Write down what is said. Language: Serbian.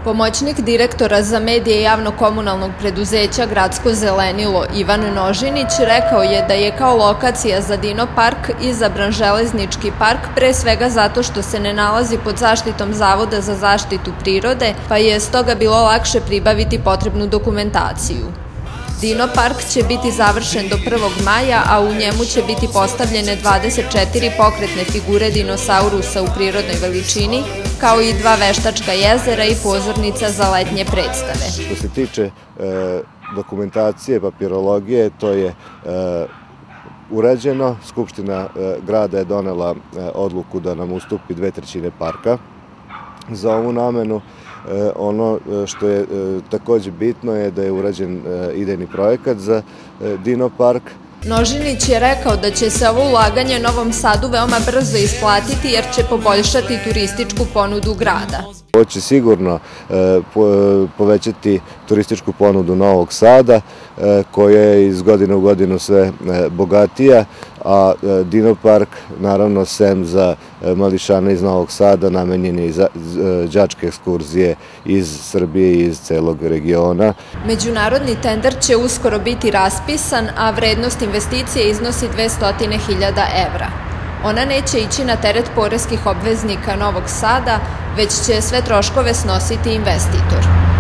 Pomoćnik direktora za medije javno-komunalnog preduzeća Gradsko zelenilo Ivan Nožinić rekao je da je kao lokacija za Dino park izabran železnički park pre svega zato što se ne nalazi pod zaštitom Zavoda za zaštitu prirode, pa je stoga bilo lakše pribaviti potrebnu dokumentaciju. Dino park će biti završen do 1. maja, a u njemu će biti postavljene 24 pokretne figure dinosaurusa u prirodnoj veličini, kao i 2 veštačka jezera i pozornica za letnje predstave. Što se tiče dokumentacije, papirologije, to je urađeno. Skupština grada je donela odluku da nam ustupi 2/3 parka za ovu namenu. Ono što je takođe bitno je da je urađen idejni projekat za Dino park. Nožinić je rekao da će se ovo ulaganje Novom Sadu veoma brzo isplatiti jer će poboljšati turističku ponudu grada. Ovo će sigurno povećati turističku ponudu Novog Sada, koja je iz godine u godinu sve bogatija, a Dino park, naravno, sem za mališane iz Novog Sada, namenjen je i za đačke ekskurzije iz Srbije i iz celog regiona. Međunarodni tender će uskoro biti raspisan, a vrednost investicije iznosi 200.000 evra. Ona neće ići na teret poreskih obveznika Novog Sada, već će sve troškove snositi investitor.